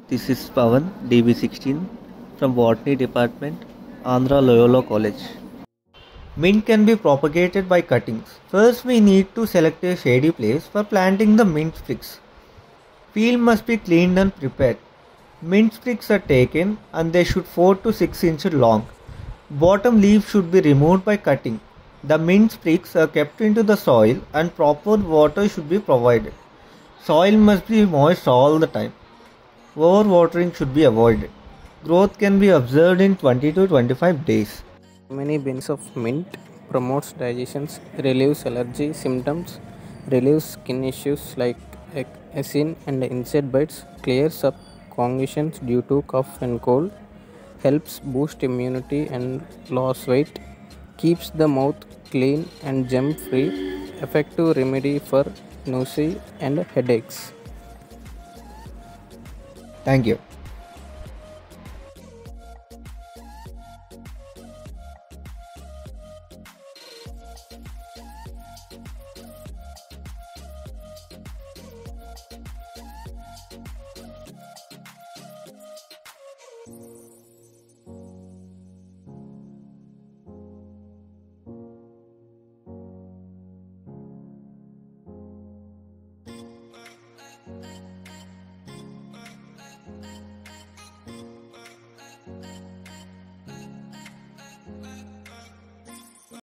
This is Pavan, DB16 from Botany Department, Andhra Loyola College. Mint can be propagated by cuttings. First, we need to select a shady place for planting the mint sprigs. Field must be cleaned and prepared. Mint sprigs are taken and they should 4 to 6 inches long. Bottom leaves should be removed by cutting. The mint sprigs are kept into the soil and proper water should be provided. Soil must be moist all the time. Overwatering should be avoided. Growth can be observed in 20 to 25 days. Many benefits of mint: promotes digestion, relieves allergy symptoms, relieves skin issues like acne and insect bites, clears up congestion due to cough and cold, helps boost immunity and loss weight, keeps the mouth clean and germ free, effective remedy for nausea and headaches. Thank you.